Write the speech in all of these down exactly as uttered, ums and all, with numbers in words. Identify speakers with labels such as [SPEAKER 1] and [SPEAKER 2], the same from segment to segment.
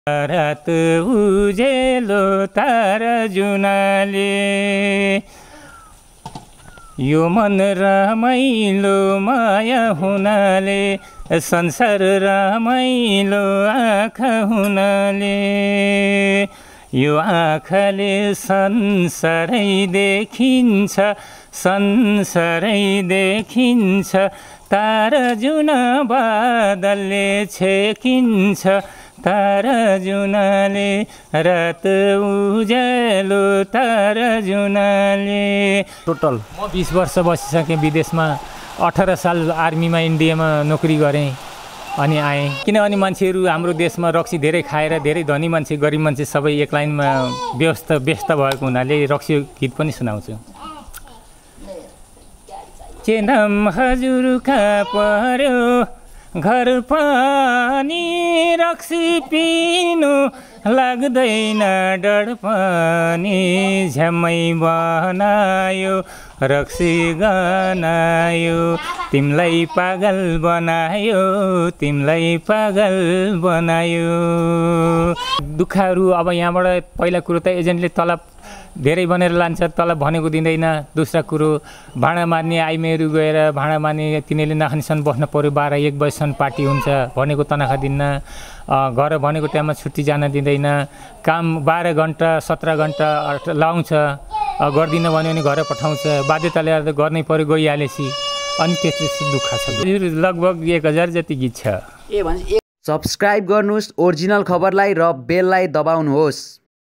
[SPEAKER 1] रात उजेलो तारा जुनाले यो मन रमाइलो माया हुनाले संसार रमाइलो आँखा हुनाले यो आँखाले संसारै देखिन्छ संसारै देखिन्छ तारा जुना बादलले छेकिन्छ तारा जुनाले रात उज्यालो तारा जुनाले।
[SPEAKER 2] टोटल
[SPEAKER 1] म बीस वर्ष बसिसकेँ विदेशमा। अठारह साल आर्मीमा इन्डियामा नोकरी गरेँ अनि आएँ। किनभने मान्छेहरू हाम्रो देशमा रक्सी धेरै खाएर धेरै धनी मान्छे गरिब मान्छे सबै एक लाइनमा व्यस्त व्यस्त भएको हुनाले रक्सी गीत पनि सुनाउँछु। के नाम हजुरका पर्यो घर पानी रक्सी पिनु लाग्दैन डर पनि झ्यामै बनायो रक्सी गनायो तिमीलाई पागल बनायो तिमीलाई पागल बनायो। दुःखहरू अब यहाँबाट पहिला कुरो त एजेन्टले तलब धेरै बनेर लान्छ तलब भनेको दिँदैन। दोस्रो कुरो भाँडा मार्ने आइमेहरू गएर भाँडा मार्ने तिनीहरूले नखानेसम्म बस्न पऱ्यो। बाह्र एक बजीसम्म पार्टी हुन्छ भनेको तनखा दिन्न। घर भनेको टाइममा छुट्टी जान दिँदैन। काम बाह्र घन्टा सत्र घन्टा लाउँछ गर्दिन भन्यो भने घर पठाउँछ। बाध्यताले गर्दा गर्नै पऱ्यो गइहालेपछि अनि त्यस्तो दुःख छ। लगभग एक हजार जति गीत छ।
[SPEAKER 2] ए भन्छ सब्सक्राइब गर्नुहोस् ओरिजिनल खबरलाई र बेललाई दबाउनुहोस्।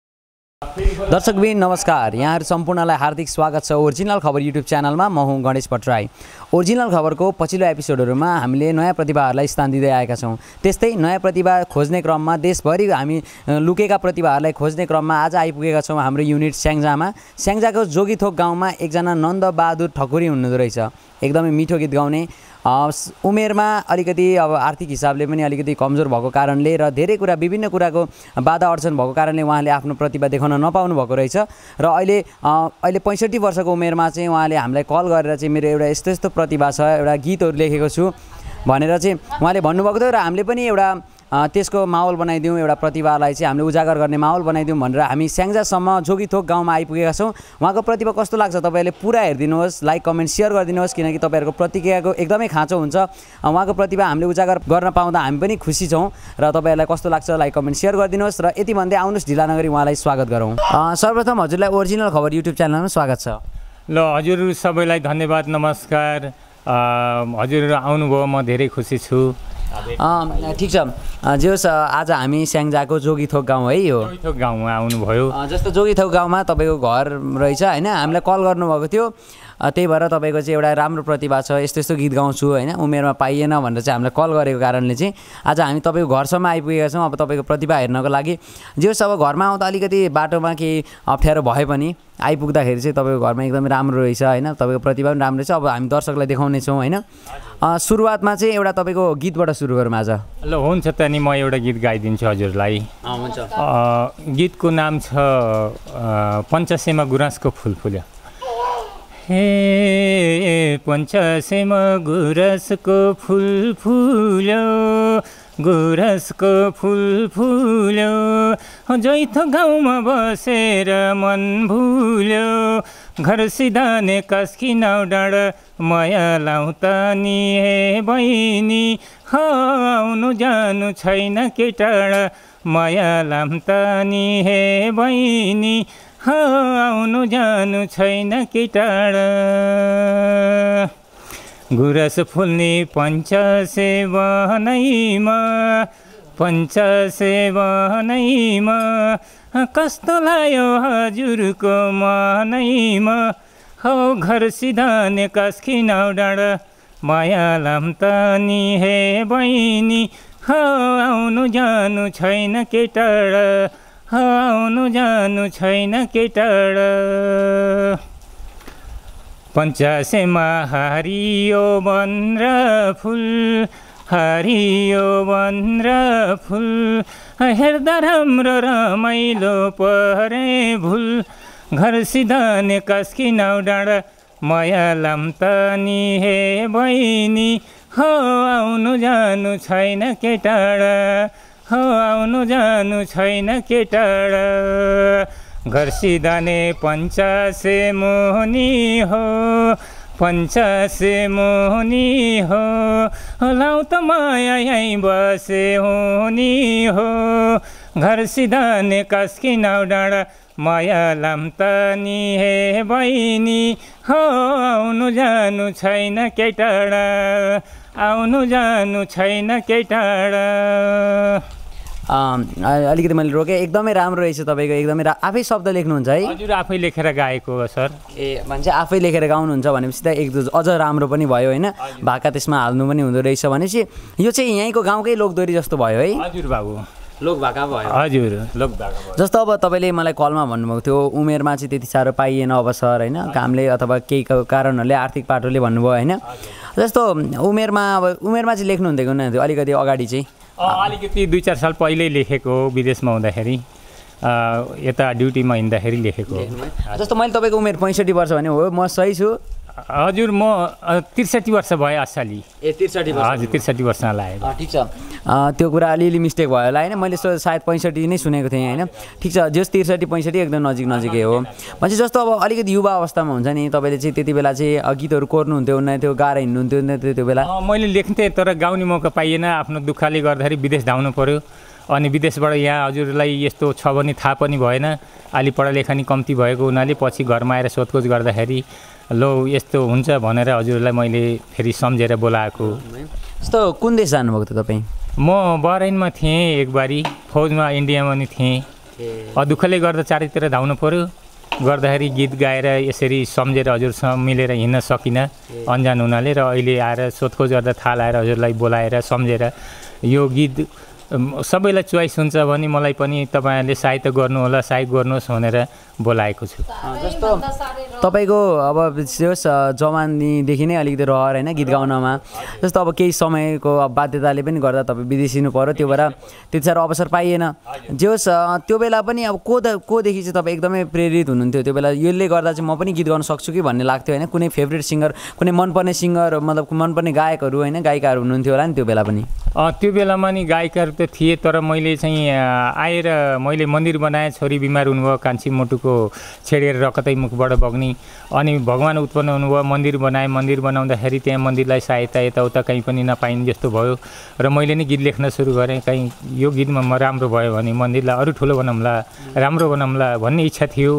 [SPEAKER 2] दर्शकबिन नमस्कार, यहाँहरू सम्पूर्णलाई हार्दिक स्वागत छ ओरिजिनल खबर युट्युब च्यानलमा। म हुँ गणेश भट्टराई। ओरिजिनल खबरको पछिल्लो एपिसोडहरूमा हामीले नयाँ प्रतिभाहरूलाई स्थान दिँदै आएका छौँ। त्यस्तै नयाँ प्रतिभा खोज्ने क्रममा देशभरि हामी लुकेका प्रतिभाहरूलाई खोज्ने क्रममा आज आइपुगेका छौँ हाम्रो युनिट स्याङ्जामा। स्याङ्जाको जोगीथोक गाउँमा एकजना नन्दबहादुर ठकुरी हुनुहुँदो रहेछ। एकदमै मिठो गीत गाउने, उमेरमा अलिकति अब आर्थिक हिसाबले पनि अलिकति कमजोर भएको कारणले र धेरै कुरा विभिन्न कुराको बाधा अडचन भएको कारणले उहाँले आफ्नो प्रतिभा देखाउन नपाउनु भएको रहेछ। र अहिले अहिले पैँसठी वर्षको उमेरमा चाहिँ उहाँले हामीलाई कल गरेर चाहिँ मेरो एउटा यस्तो यस्तो प्रतिभा छ, एउटा गीतहरू लेखेको छु भनेर चाहिँ उहाँले भन्नुभएको थियो। र हामीले पनि एउटा त्यसको माहौल बनाइदिउँ, एउटा प्रतिभालाई चाहिँ हामीले उजागर गर्ने माहौल बनाइदिउँ भनेर हामी स्याङ्जासम्म जोगीथोक गाउँमा आइपुगेका छौँ। उहाँको प्रतिभा कस्तो लाग्छ तपाईँहरूले पुरा हेरिदिनुहोस्, लाइक कमेन्ट सेयर गरिदिनुहोस्, किनकि तपाईँहरूको प्रतिक्रियाको एकदमै खाँचो हुन्छ। उहाँको प्रतिभा हामीले उजागर गर्न पाउँदा हामी पनि खुसी छौँ र तपाईँहरूलाई कस्तो लाग्छ लाइक कमेन्ट सेयर गरिदिनुहोस्। र यति भन्दै आउनुहोस् ढिला नगरी उहाँलाई स्वागत गरौँ। सर्वप्रथम हजुरलाई ओरिजिनल खबर युट्युब च्यानलमा स्वागत छ।
[SPEAKER 1] ल हजुर सबैलाई धन्यवाद नमस्कार। हजुरहरू आउनुभयो म धेरै खुसी छु।
[SPEAKER 2] ठिक छ जे होस्, आज हामी स्याङ्जाको जोगीथोक गाउँ है यो
[SPEAKER 1] जोगीथोक गाउँमा आउनुभयो।
[SPEAKER 2] जस्तो जोगीथोक गाउँमा तपाईँको घर रहेछ होइन, हामीलाई कल गर्नुभएको थियो। त्यही भएर तपाईँको चाहिँ एउटा राम्रो प्रतिभा छ, यस्तो यस्तो गीत गाउँछु होइन, उमेरमा पाइएन भनेर चाहिँ हामीलाई कल गरेको कारणले चाहिँ आज हामी तपाईँको घरसम्म आइपुगेका छौँ। अब तपाईँको प्रतिभा हेर्नको लागि जे होस्, अब घरमा आउँदा अलिकति बाटोमा केही अप्ठ्यारो भए पनि आइपुग्दाखेरि चाहिँ तपाईँको घरमा एकदमै राम्रो रहेछ होइन, तपाईँको प्रतिभा पनि राम्रो रहेछ। अब हामी दर्शकलाई देखाउनेछौँ होइन। सुरुवातमा चाहिँ एउटा तपाईँको गीतबाट सुरु गरौँ आज।
[SPEAKER 1] ल हुन्छ त नि, म एउटा गीत गाइदिन्छु हजुरलाई।
[SPEAKER 2] हुन्छ।
[SPEAKER 1] गीतको नाम छ पञ्चसेमा गुराँसको फुल फुल्यो। हे पञ्चसेमा गुराँसको फुल फुल्यो, गुराँसको फुल फुल्यो, जोइथो गाउँमा बसेर मन भुल्यो, घर सिधाने कास्की नाउ डाँडा माया लाउँ त नि हे बहिनी, आउनु जानु छैन के टाढा माया लाउँ त नि हे बहिनी, आउनु जानु छैन के टाढा। गुराँस फुल्ने पञ्चसेवनैमा पञ्चसेवनैमा कस्तो लाग्यो हजुरको मनैमा, हौ घर सिधाने कास्की नाउ डाँडा माया लाम त नि हे बहिनी, आउनु जानु छैन के टाढा आउनु जानु छैन के टाढा। पञ्चसेमा हरियो वन र फुल, हरियो वन र फुल, हेर्दा राम्रो रमाइलो परे भुल, घर सिधाने कास्की नाउ डाँडा माया लाम त नि हे बहिनी, हो आउनु जानु छैन के टाढा हो आउनु जानु छैन के टाढा घर सिधाने पञ्चासे मोहनी हो पञ्चासे मोहनी हो लाउ त माया यहीँ बसे होनी हो घर सिधाने कास्की नाउ डाँडा माया लाम्तानी हे बहिनी हो आउनु जानु छैन के टाढा आउनु जानु छैन के टाढा।
[SPEAKER 2] अलिकति मैले रोकेँ, एकदमै राम्रो रहेछ तपाईँको, एकदमै रा आफै शब्द लेख्नुहुन्छ है?
[SPEAKER 1] हजुर आफै लेखेर गाएको हो सर।
[SPEAKER 2] ए मान्छे आफै लेखेर गाउनुहुन्छ भनेपछि त एक अझ राम्रो पनि भयो होइन, भाका त्यसमा हाल्नु पनि हुँदो रहेछ भनेपछि यो चाहिँ यहीँको गाउँकै लोकदोरी जस्तो भयो है?
[SPEAKER 1] हजुर बाबु
[SPEAKER 2] लोक भाका भयो।
[SPEAKER 1] हजुर लोक भाका भयो।
[SPEAKER 2] जस्तो अब तपाईँले मलाई कलमा भन्नुभएको थियो उमेरमा चाहिँ त्यति साह्रो पाइएन अवसर होइन, कामले अथवा केही कारणहरूले आर्थिक पाटोले भन्नुभयो होइन, जस्तो उमेरमा अब उमेरमा चाहिँ लेख्नुहुन्थ्यो न थियो अलिकति अगाडि चाहिँ?
[SPEAKER 1] अलिकति दुई चार साल पहिल्यै लेखेको हो, विदेशमा हुँदाखेरि यता ड्युटीमा हिँड्दाखेरि लेखेको हो।
[SPEAKER 2] जस्तो मैले तपाईँको उमेर पैँसठी वर्ष भने हो, म सही छु?
[SPEAKER 1] हजुर म त्रिसठी वर्ष भयो असली।
[SPEAKER 2] ए त्रिसठी वर्ष?
[SPEAKER 1] हजुर त्रिसठी वर्षमा लाग्यो।
[SPEAKER 2] ठिक छ, त्यो कुरा अलिअलि मिस्टेक भयो होला होइन, मैले सायद पैँसठी नै सुनेको थिएँ होइन। ठिक छ, जस त्रिसठी पैँसठी एकदम नजिक नजिकै हो भनेपछि जस्तो अब अलिकति युवा अवस्थामा हुन्छ नि तपाईँले चाहिँ त्यति बेला चाहिँ गीतहरू कोर्नुहुन्थ्यो न, त्यो गाएर हिँड्नुहुन्थ्यो त्यो बेला?
[SPEAKER 1] मैले लेख्थेँ तर गाउने मौका पाइएन, आफ्नो दुःखले गर्दाखेरि विदेश धाउनु पऱ्यो अनि विदेशबाट यहाँ हजुरलाई यस्तो छ भने थाहा पनि भएन, अलि पढालेखा नि कम्ती भएको हुनाले पछि घरमा आएर सोधखोज गर्दाखेरि लो यस्तो हुन्छ भनेर हजुरलाई मैले फेरि सम्झेर बोलाएको।
[SPEAKER 2] जस्तो कुन देश जानुभएको थियो तपाईँ?
[SPEAKER 1] म बहराइनमा थिएँ, एकबारी फौजमा इन्डियामा नि थिएँ, दुःखले गर्दा चारैतिर धाउनु पऱ्यो, गर्दाखेरि गीत गाएर यसरी सम्झेर हजुरसँग मिलेर हिँड्न सकिनँ अन्जान हुनाले, र अहिले आएर सोधखोज गर्दा थाहा लाएर हजुरलाई बोलाएर सम्झेर यो गीत सबैलाई चोइस हुन्छ भने मलाई पनि तपाईँहरूले सहायता गर्नुहोला, सहयोग गर्नुहोस् भनेर बोलाएको छु।
[SPEAKER 2] जस्तो तपाईँको अब होस् जवानीदेखि नै अलिकति रहर होइन गीत गाउनमा, जस्तो अब केही समयको बाध्यताले पनि गर्दा तपाईँ विदेशिनु पऱ्यो, त्यो भएर त्यति साह्रो अवसर पाइएन। जे होस् त्यो बेला पनि अब को द कोदेखि चाहिँ तपाईँ एकदमै प्रेरित हुनुहुन्थ्यो त्यो बेला, यसले गर्दा चाहिँ म पनि गीत गाउन सक्छु कि भन्ने लाग्थ्यो होइन? कुनै फेभरेट सिङ्गर, कुनै मनपर्ने सिङ्गर मतलब मनपर्ने गायकहरू होइन गायिकाहरू हुनुहुन्थ्यो होला नि त्यो बेला पनि?
[SPEAKER 1] त्यो बेलामा नि गायिकाहरू त थिए, तर मैले चाहिँ आएर मैले मन्दिर बनाएँ, छोरी बिमार हुनुभयो, कान्छी मुटुको छेडेर रकतै मुखबाट बग्ने, अनि भगवान् उत्पन्न हुनुभयो, मन्दिर बनाएँ, मन्दिर बनाउँदाखेरि त्यहाँ मन्दिरलाई सहायता यताउता कहीँ पनि नपाइने जस्तो भयो र मैले नै गीत लेख्न सुरु गरेँ, कहीँ यो गीतमा म राम्रो भयो भने मन्दिरलाई अरू ठुलो बनाउँला, राम्रो बनाउँला भन्ने इच्छा थियो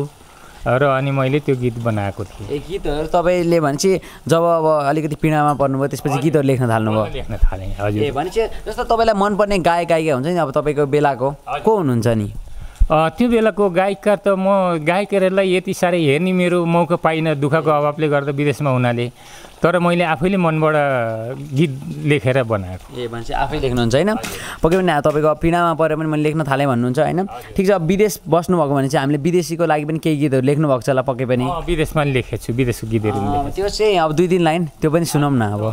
[SPEAKER 1] र अनि मैले त्यो गीत बनाएको थिएँ।
[SPEAKER 2] ए गीतहरू तपाईँले भनेपछि जब अब अलिकति पीडामा पर्नुभयो त्यसपछि गीतहरू लेख्न थाल्नुभयो?
[SPEAKER 1] लेख्न थालेँ हजुर।
[SPEAKER 2] ए भनेपछि जस्तो तपाईँलाई मनपर्ने गायक गायिका हुन्छ नि अब तपाईँको बेलाको को हुनुहुन्छ नि?
[SPEAKER 1] त्यो बेलाको गायिका त म गायकहरूलाई यति साह्रै हेर्ने मेरो मौका पाइनँ दुःखको अभावले गर्दा विदेशमा हुनाले, तर मैले आफैले मनबाट गीत लेखेर बनाएको।
[SPEAKER 2] ए भनेपछि आफै लेख्नुहुन्छ होइन? पक्कै पनि तपाईँको पीडामा पऱ्यो भने मैले लेख्न थालेँ भन्नुहुन्छ होइन? ठिक छ, विदेश बस्नुभएको भने चाहिँ हामीले विदेशीको लागि पनि केही गीतहरू लेख्नुभएको छ होला पक्कै पनि?
[SPEAKER 1] विदेशमा पनि लेखेको छु, विदेशको गीतहरू पनि।
[SPEAKER 2] त्यो चाहिँ अब दुई तिन लाइन त्यो पनि सुनौँ न अब।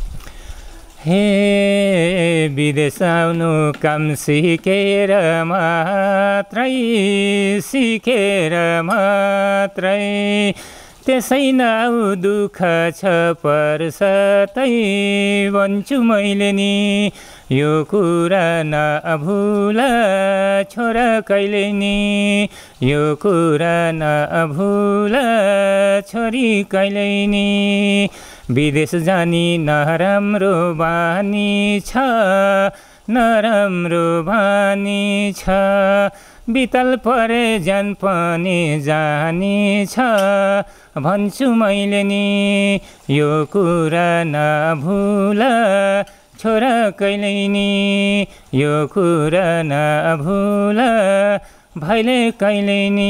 [SPEAKER 1] हे विदेश आउनु काम सिकेर मात्रै, सिकेर मात्रै त्यसै नाउ दुःख छ पर्सतै भन्छु मैले नि, यो कुरा नभुला छोरा कहिले नि, यो कुरा नभुला छोरी कहिले नि, विदेश जानी नराम्रो बानी छ, नराम्रो बानी छ, बितल परे जान पनि जानी छ भन्छु मैले नि, यो कुरा नभुला छोरा कहिले नि, यो कुरा नभुला भाइले कहिले नि,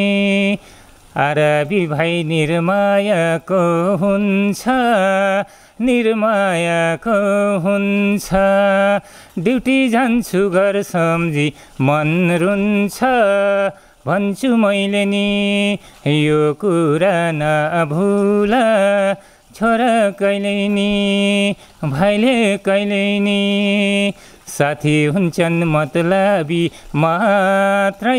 [SPEAKER 1] अरबी भाइ निर्मायाको हुन्छ, निर्मायाको हुन्छ, ड्युटी जान्छु घर सम्झी मन रुन्छ भन्छु मैले नि, यो कुरा नभुला छोरा कहिले नि, भाइले कहिले नि, साथी हुन्छन् मतलबी मात्रै,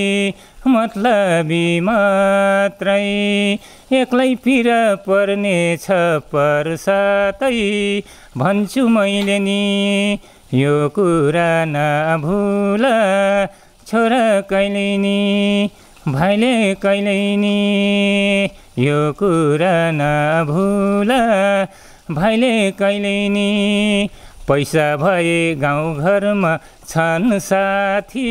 [SPEAKER 1] मतलबी मात्रै, एक्लै पिर पर्ने छ पर्सतै भन्छु मैले नि, यो कुरा नभुल छोरा कहिले नि भाइले कहिले नि यो कुरा नभुल भाइले कहिले नि पैसा भए गाउँघरमा छन् साथी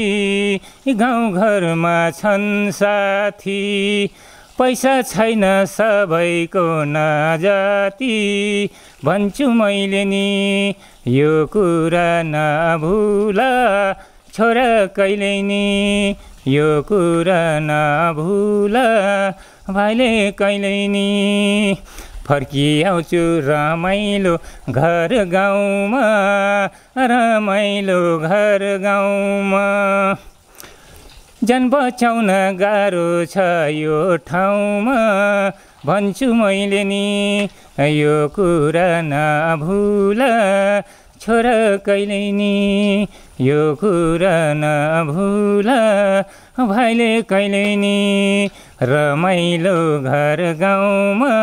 [SPEAKER 1] गाउँघरमा छन् साथी पैसा छैन सबैको नजाति भन्छु मैले नि यो कुरा नभुल छोरा कहिले नि यो कुरा नभुल भाइले कहिले नि फर्किआउँछु रमाइलो घर गाउँमा रमाइलो घर गाउँमा ज्यान बचाउन गाह्रो छ यो ठाउँमा भन्छु मैले नि यो कुरा नभुल छोरा कहिले नि यो कुरा नभुल भाइले कहिले नि रमाइलो घर गाउँमा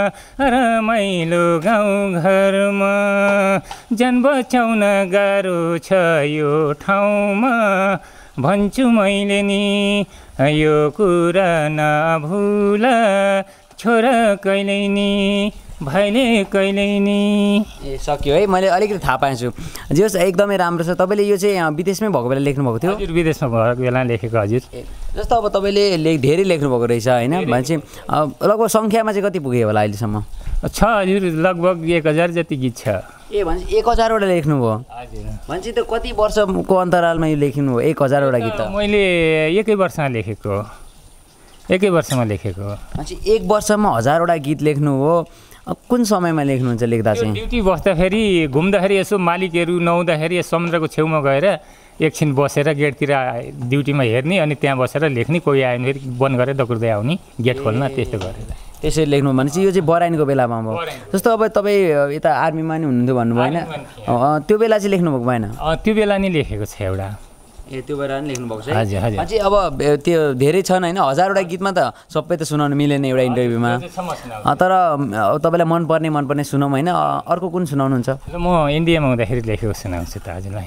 [SPEAKER 1] रमाइलो गाउँ घरमा ज्यान बचाउन गाह्रो छ यो ठाउँमा भन्छु मैले नि यो कुरा नभुल छोरा कहिले नि भाइले कहिले नि।
[SPEAKER 2] ए सक्यो है, मैले अलिकति थाहा पाएछु। जे होस् एकदमै राम्रो छ। तपाईँले यो चाहिँ विदेशमै भएको बेला लेख्नुभएको थियो?
[SPEAKER 1] हजुर विदेशमा भएको बेला लेखेको हजुर।
[SPEAKER 2] जस्तो अब तपाईँले लेख धेरै लेख्नुभएको रहेछ होइन, भनेपछि लगभग सङ्ख्यामा चाहिँ कति पुग्यो होला अहिलेसम्म?
[SPEAKER 1] छ हजुर, लगभग एक हजार जति गीत छ।
[SPEAKER 2] ए भनेपछि एक हजारवटा लेख्नुभयो?
[SPEAKER 1] हजुर।
[SPEAKER 2] भनेपछि त कति वर्षको अन्तरालमा यो लेख्नुभयो एक हजारवटा गीत?
[SPEAKER 1] मैले एकै वर्षमा लेखेको, एकै वर्षमा लेखेको।
[SPEAKER 2] भनेपछि एक वर्षमा हजारवटा गीत लेख्नु हो। कुन समयमा लेख्नुहुन्छ लेख्दा चाहिँ?
[SPEAKER 1] ड्युटी बस्दाखेरि घुम्दाखेरि यसो मालिकहरू नहुँदाखेरि समुद्रको छेउमा गएर एकछिन बसेर गेटतिर ड्युटीमा हेर्ने अनि त्यहाँ बसेर लेख्ने, कोही आयो भने फेरि बन्द गरेर दकुर्दै आउने गेट खोल्न, त्यस्तो गरेर
[SPEAKER 2] त्यसरी लेख्नु। भनेपछि यो चाहिँ बराइनको बेलामा भयो। जस्तो अब तपाईँ यता आर्मीमा नि हुनुहुन्थ्यो भन्नुभयो होइन, त्यो बेला चाहिँ लेख्नुभएको भएन?
[SPEAKER 1] त्यो बेला नि लेखेको छ एउटा।
[SPEAKER 2] ए त्यो बेला नि लेख्नुभएको छ?
[SPEAKER 1] हजुर हजुर।
[SPEAKER 2] अझै अब त्यो धेरै छन् होइन, हजारवटा गीतमा त सबै त सुनाउनु मिलेन एउटा इन्टरभ्यूमा, तर तपाईँलाई मनपर्ने मनपर्ने सुनाउँ होइन, अर्को कुन सुनाउनुहुन्छ?
[SPEAKER 1] म इन्डियामा हुँदाखेरि लेखेको सुनाउँछु त हजुरलाई।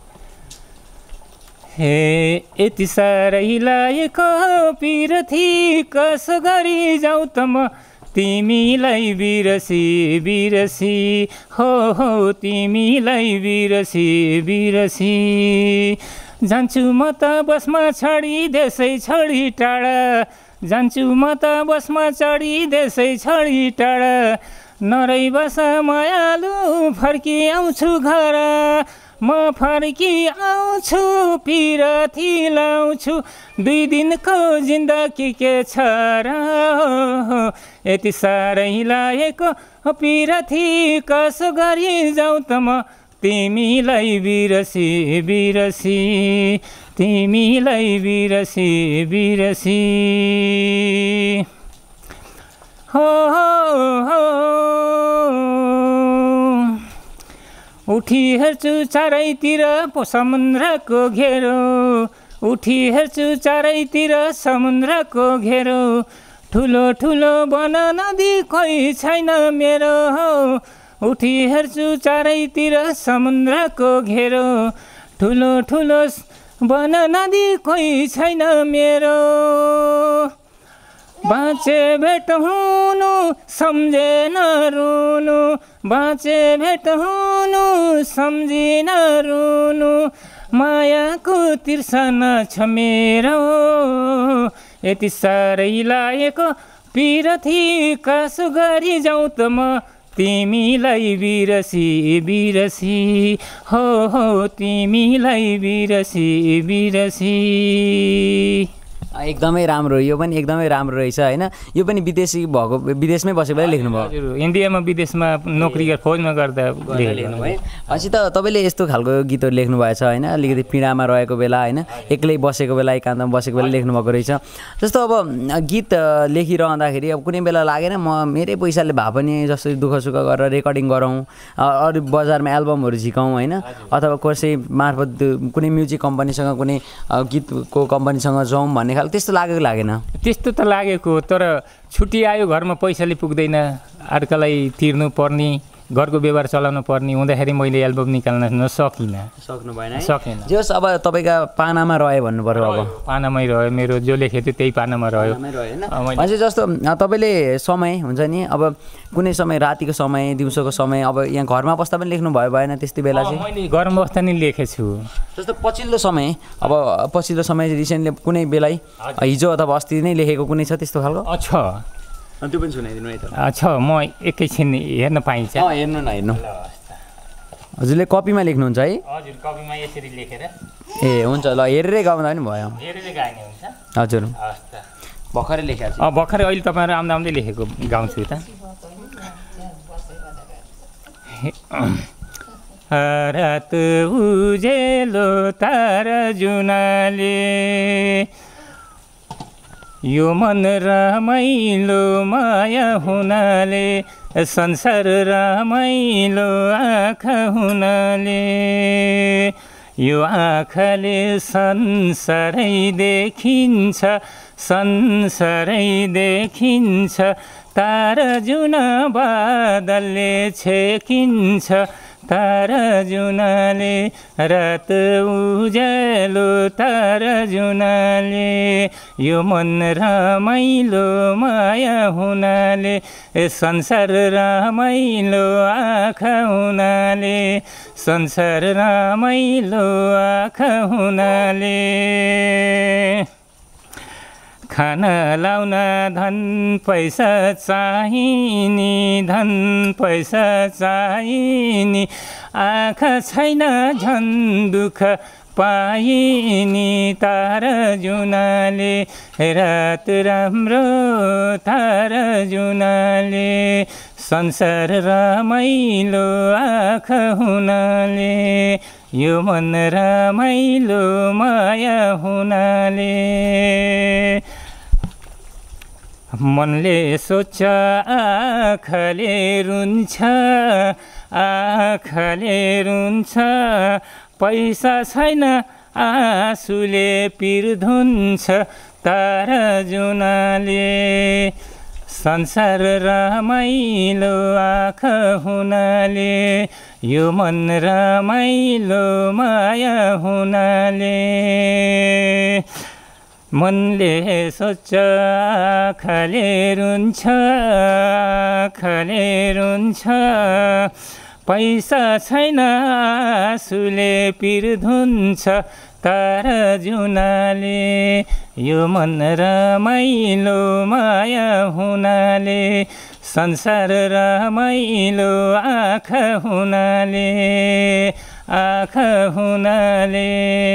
[SPEAKER 1] हे यति साह्रै लागेको पिरथी कसो गरी जाउँ त म तिमीलाई बिरसी बिरसी हो हो तिमीलाई बिरसी बिरसी जान्छु म त बसमा चढी देशै छोडी टाढा जान्छु म त बसमा चढी देशै छोडी टाढा नरै बस मायालु फर्की आउँछु घर म फर्की आउँछु पिरथी लाउँछु दुई दिनको जिन्दगी के छ र यति साह्रै लागेको पिरथी कसो गरी जाउँ त म तिमीलाई बिरसी बिरसी तिमीलाई बिरसी बिरसी हो हो उठी हेर्छु चारैतिर समुद्रको घेरो उठी हेर्छु चारैतिर समुद्रको घेरो ठुलो ठुलो वन नदी कोही छैन मेरो उठी हेर्छु चारैतिर समुद्रको घेरो ठुलो ठुलो वन नदी कोही छैन मेरो बाँचे भेट हुनु सम्झेन रुनु बाँचे भेट हुनु सम्झिन रुनु मायाको तिर्सना छ मेरो यति साह्रै लागेको पिरथी कसो गरी जाउँ त म तिमीलाई बिरसी बिरसी हो हो तिमीलाई बिरसी बिरसी।
[SPEAKER 2] एकदमै राम्रो, यो पनि एकदमै राम्रो रहेछ होइन। यो पनि विदेशी भएको विदेशमै बसेको बेला लेख्नुभयो?
[SPEAKER 1] हजुर, इन्डियामा विदेशमा नोकरी खोजमा गर्दा
[SPEAKER 2] लेख्नु है। भनेपछि त तपाईँले यस्तो खालको गीतहरू लेख्नुभएछ होइन, अलिकति पीडामा रहेको बेला होइन, एक्लै बसेको बेला एकान्तमा बसेको बेला लेख्नुभएको रहेछ। जस्तो अब गीत लेखिरहँदाखेरि अब कुनै बेला लागेन म मेरै पैसाले भए पनि जस्तो दुःख सुख गरेर रेकर्डिङ गरौँ, अरू बजारमा एल्बमहरू झिकाउँ होइन, अथवा कसै मार्फत कुनै म्युजिक कम्पनीसँग कुनै गीतको कम्पनीसँग जाउँ भन्ने खालको त्यस्तो लागेको लागेन?
[SPEAKER 1] त्यस्तो त लागेको, तर छुट्टी आयो घरमा पैसाले पुग्दैन, अर्कालाई तिर्नु पर्ने घरको व्यवहार चलाउनु पर्ने हुँदाखेरि मैले एल्बम निकाल्न नसकिनँ
[SPEAKER 2] सक्नु भएन है
[SPEAKER 1] सकेन
[SPEAKER 2] जे होस् अब तपाईँका पानामा रह्यो भन्नु पर्यो अब
[SPEAKER 1] पानामै रह्यो मेरो जो लेखेको थियो त्यही पानामा रह्यो
[SPEAKER 2] भनेपछि जस्तो तपाईँले समय हुन्छ नि अब कुनै समय रातिको समय दिउँसोको समय अब यहाँ घरमा बस्दा पनि लेख्नु भयो भएन त्यति बेला चाहिँ
[SPEAKER 1] मैले घरमा बस्दा नि लेखेको छु
[SPEAKER 2] जस्तो पछिल्लो समय अब पछिल्लो समय रिसेन्टली कुनै बेला हिजो अथवा अस्ति नै लेखेको कुनै छ त्यस्तो खालको
[SPEAKER 1] छ
[SPEAKER 2] त्यो पनि सुनाइदिनु है त
[SPEAKER 1] छ म एकैछिन हेर्न पाइन्छ
[SPEAKER 2] हेर्नु न हेर्नु हजुरले कपीमा लेख्नुहुन्छ है
[SPEAKER 1] हजुर कपीमा यसरी लेखेर
[SPEAKER 2] ए हुन्छ ल हेरेरै गाउँदा पनि भयो
[SPEAKER 1] हेरेरै गाउने हुन्छ
[SPEAKER 2] हजुर
[SPEAKER 1] हस् त
[SPEAKER 2] भर्खरै लेखेको छु
[SPEAKER 1] अँ भर्खरै अहिले तपाईँहरू आउँदा आउँदै लेखेको गाउँछु त रात उजेलो तारा जुनाले यो मन रमाइलो माया हुनाले संसार रमाइलो आँखा हुनाले यो आँखाले संसारै देखिन्छ संसारै देखिन्छ तारा जुना बादलले छेकिन्छ तारा जुनाले रात उज्यालो तारा जुनाले यो मन रमाइलो माया हुनाले संसार रमाइलो आँखा हुनाले संसार रमाइलो आँखा हुनाले खाना लाउन धन पैसा चाहिनी धन पैसा चाहिनी आँखा छैन झन् दुःख पाइनी तारा जुनाले रात राम्रो तारा जुनाले संसार रमाइलो आँखा हुनाले यो मन रमाइलो माया हुनाले मनले सोच्छ आँखाले रुन्छ आँखाले रुन्छ पैसा छैन आँसुले पिर धुन्छ तारा जुनाले संसार रमाइलो आँखा हुनाले यो मन रमाइलो माया हुनाले मनले सोच्छ आँखाले रुन्छ आँखाले रुन्छ पैसा छैन आँसुले पिर धुन्छ तारा जुनाले यो मन रमाइलो माया हुनाले संसार रमाइलो आँखा हुनाले आँखा हुनाले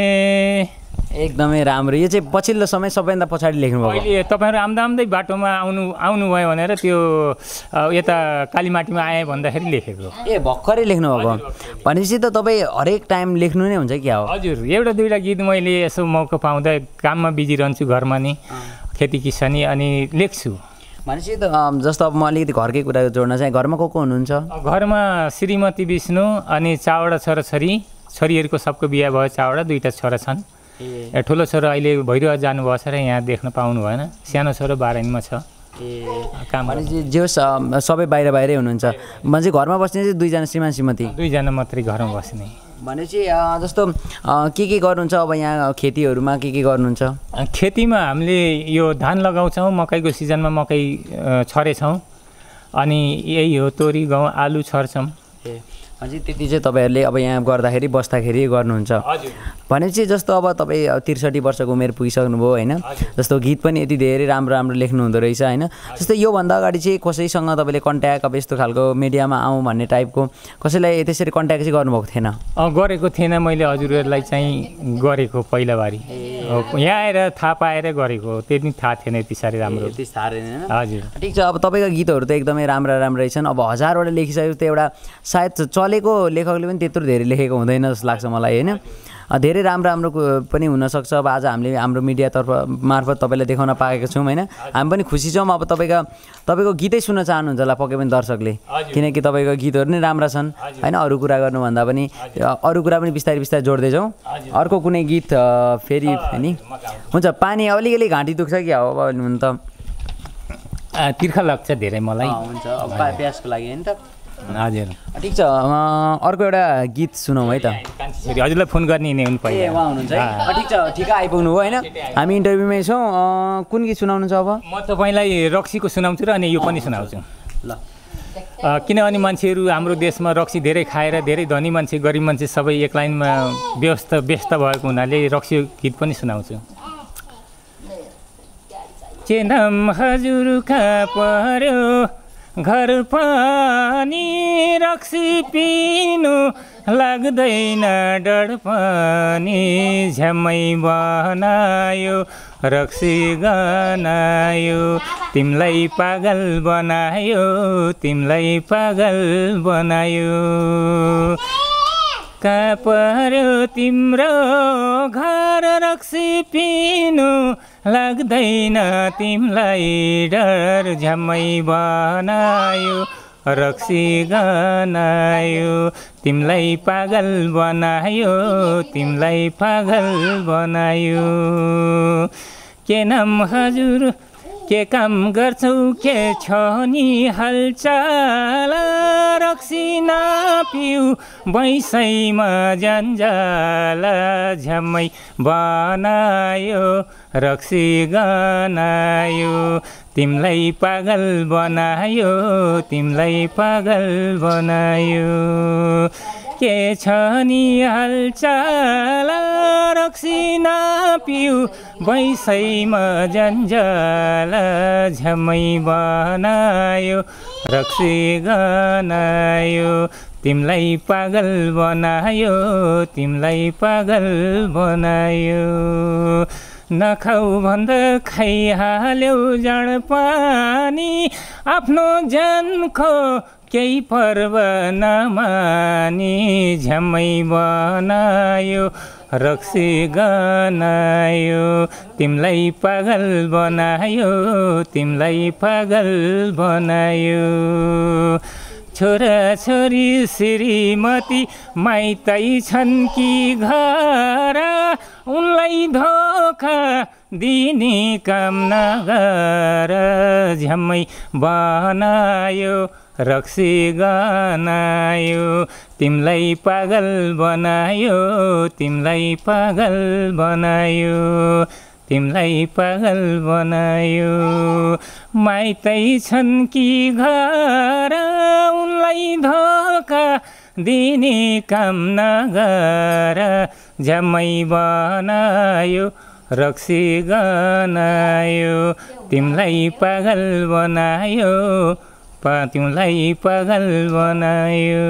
[SPEAKER 2] एकदमै राम्रो यो चाहिँ पछिल्लो समय सबैभन्दा पछाडि लेख्नुभयो
[SPEAKER 1] अहिले तपाईँहरू आउँदा आउँदै बाटोमा आउनु आउनुभयो भनेर त्यो यता कालीमाटीमा आएँ भन्दाखेरि लेखेको
[SPEAKER 2] ए भर्खरै लेख्नुभएको भनेपछि त तपाईँ हरेक टाइम लेख्नु नै हुन्छ क्या हो
[SPEAKER 1] हजुर एउटा दुईवटा गीत मैले यसो मौका पाउँदा काममा बिजी रहन्छु घरमा नि खेती किसानी अनि लेख्छु
[SPEAKER 2] भनेपछि त जस्तो अब म अलिकति घरकै कुरा जोड्न चाहिँ घरमा को को हुनुहुन्छ
[SPEAKER 1] घरमा श्रीमती विष्णु अनि चारवटा छोराछोरी छोरीहरूको सबको बिहा भयो चारवटा दुईवटा छोरा छन् ए ठुलो छोरो अहिले भैरवा जानुभएको छ र यहाँ देख्न पाउनु भएन सानो छोरो बाह्रैनमा छ
[SPEAKER 2] ए काम भनेपछि जे होस् सबै बाहिर बाहिरै हुनुहुन्छ भने चाहिँ घरमा बस्ने चाहिँ दुईजना श्रीमान श्रीमती
[SPEAKER 1] दुईजना मात्रै घरमा बस्ने
[SPEAKER 2] भनेपछि जस्तो के के गर्नुहुन्छ अब यहाँ खेतीहरूमा के के गर्नुहुन्छ
[SPEAKER 1] खेतीमा हामीले यो धान लगाउँछौँ मकैको सिजनमा मकै छरेछौँ अनि यही हो तोरी गहुँ आलु छर्छौँ
[SPEAKER 2] ए भनेपछि त्यति चाहिँ तपाईँहरूले अब यहाँ गर्दाखेरि बस्दाखेरि गर्नुहुन्छ भनेपछि जस्तो अब तपाईँ त्रिसठी वर्षको उमेर पुगिसक्नुभयो होइन जस्तो गीत पनि यति धेरै राम्रो राम्रो लेख्नु हुँदो रहेछ होइन जस्तो योभन्दा अगाडि चाहिँ कसैसँग तपाईँले कन्ट्याक्ट अब यस्तो खालको मिडियामा आउँ भन्ने टाइपको कसैलाई त्यसरी कन्ट्याक्ट चाहिँ गर्नुभएको थिएन
[SPEAKER 1] गरेको थिएन मैले हजुरहरूलाई चाहिँ गरेको पहिलाबारी यहाँ आएर थाहा पाएर गरेको त्यति थाहा थिएन यति साह्रै राम्रो हजुर
[SPEAKER 2] ठिक छ अब तपाईँको गीतहरू त एकदमै राम्रा राम्रा रहेछन् अब हजारवटा लेखिसकेको त एउटा सायद चलेको लेखकले पनि त्यत्रो धेरै लेखेको हुँदैन जस्तो लाग्छ मलाई होइन धेरै राम्रो राम्रो पनि हुनसक्छ अब आज हामीले हाम्रो मिडियातर्फ मार्फत तपाईँलाई देखाउन पाएका छौँ होइन हामी पनि खुसी छौँ अब तपाईँका तपाईँको गीतै सुन्न चाहनुहुन्छ होला पक्कै पनि दर्शकले किनकि तपाईँको गीतहरू नै राम्रा छन् होइन अरू कुरा गर्नुभन्दा पनि अरू कुरा पनि बिस्तारै बिस्तारै जोड्दै जाउँ अर्को कुनै गीत फेरि नि हुन्छ पानी अलिअलि घाँटी दुख्छ क्या हो अब हुन त
[SPEAKER 1] तिर्खा लाग्छ धेरै मलाई
[SPEAKER 2] हुन्छ अब प्याजको लागि होइन त
[SPEAKER 1] हजुर
[SPEAKER 2] ठिक छ अँ, अर्को एउटा गीत सुनौँ है त
[SPEAKER 1] छोरी हजुरलाई फोन गर्ने नि हुनु
[SPEAKER 2] ए
[SPEAKER 1] पहिला
[SPEAKER 2] उहाँ हुनुहुन्छ है अँ, ठिक छ ठिक आइपुग्नु भयो होइन हामी इन्टरभ्यूमै छौँ अँ, कुन गीत सुनाउनु छ अब
[SPEAKER 1] म तपाईँलाई रक्सीको सुनाउँछु र अनि यो पनि सुनाउँछु
[SPEAKER 2] ल
[SPEAKER 1] अ, किनभने मान्छेहरू हाम्रो देशमा रक्सी धेरै खाएर धेरै धनी मान्छे गरिब मान्छे सबै एक लाइनमा व्यस्त व्यस्त भएको हुनाले रक्सी गीत पनि सुनाउँछु के नाम हजुर कहाँ पर्यो घर पनि रक्सी पिनु लाग्दैन डर पनि झ्यामै बनायो रक्सी गनायो तिमीलाई पागल बनायो तिमीलाई पागल बनायो कहाँ पर्यो तिम्रो घर रक्सी पिनु लाग्दैन तिमीलाई डर झ्यामै बनायो रक्सी गनायो तिमीलाई पागल बनायो तिमीलाई पागल बनायो के नाम हजुर के काम गर्छौ के छ नि हालचाल रक्सी नपिउ बैसैमा जन्जाल झ्यामै बनायो रक्सी गनायो तिमीलाई पागल बनायो तिमीलाई पागल बनायो के छ नि हालचाल रक्सी नपिउ बैसैमा जन्जाल झ्यामै बनायो रक्सी गनायो तिमीलाई पागल बनायो तिमीलाई पागल बनायो नखाऊ भन्दा खाइहाल्यौ जाँड पानी आफ्नो ज्यानको केही पर्व नमानी झ्यामै बनायो रक्सी गनायो तिमीलाई पागल बनायो तिमीलाई पागल बनायो छोरा छोरी श्रीमती माइतै छन् कि घर उनलाई धोका दिने काम नगर झ्यामै बनायो रक्सी गनायो तिमीलाई पागल बनायो तिमीलाई पागल बनायो तिमीलाई पागल बनायो माइतै छन् कि घर उनलाई धोका दिने काम नगर झ्यामै बनायो रक्सी गनायो तिमीलाई पागल बनायो पा तिमीलाई पागल बनायो